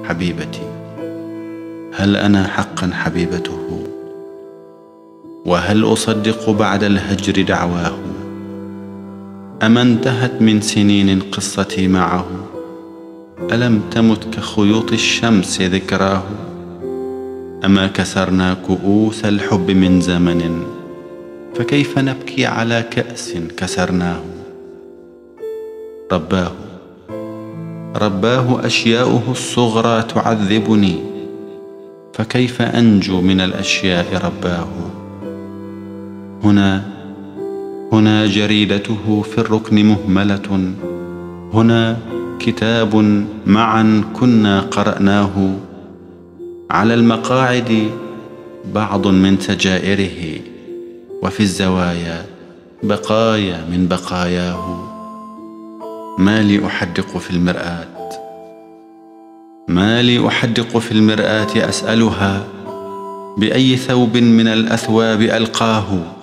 حبيبتي، هل أنا حقا حبيبته؟ وهل أصدق بعد الهجر دعواه؟ أما انتهت من سنين قصتي معه؟ ألم تمت كخيوط الشمس ذكراه؟ أما كسرنا كؤوس الحب من زمن، فكيف نبكي على كأس كسرناه؟ رباه أشياؤه الصغرى تعذبني، فكيف أنجو من الأشياء رباه؟ هنا جريدته في الركن مهملة، هنا كتاب معا كنا قرأناه، على المقاعد بعض من سجائره، وفي الزوايا بقايا من بقاياه. ما لي أحدق في المرآة أسألها بأي ثوب من الأثواب ألقاه؟